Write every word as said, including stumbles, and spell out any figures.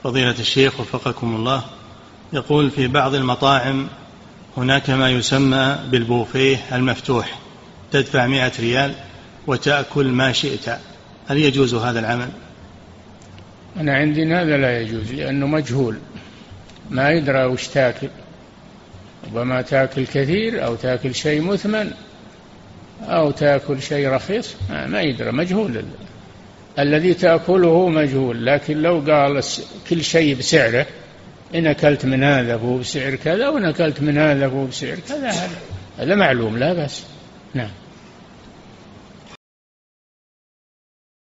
فضيلة الشيخ وفقكم الله، يقول في بعض المطاعم هناك ما يسمى بالبوفيه المفتوح، تدفع مئة ريال وتأكل ما شئت، هل يجوز هذا العمل؟ أنا عندي هذا لا يجوز، لأنه مجهول، ما يدرى وش تاكل، ربما تاكل كثير أو تاكل شيء مثمن أو تاكل شيء رخيص، ما يدرى، مجهول، الذي تأكله مجهول. لكن لو قال كل شيء بسعره، إن أكلت من هذا فهو بسعر كذا وإن أكلت من هذا فهو بسعر كذا، هذا معلوم لا بأس. نعم.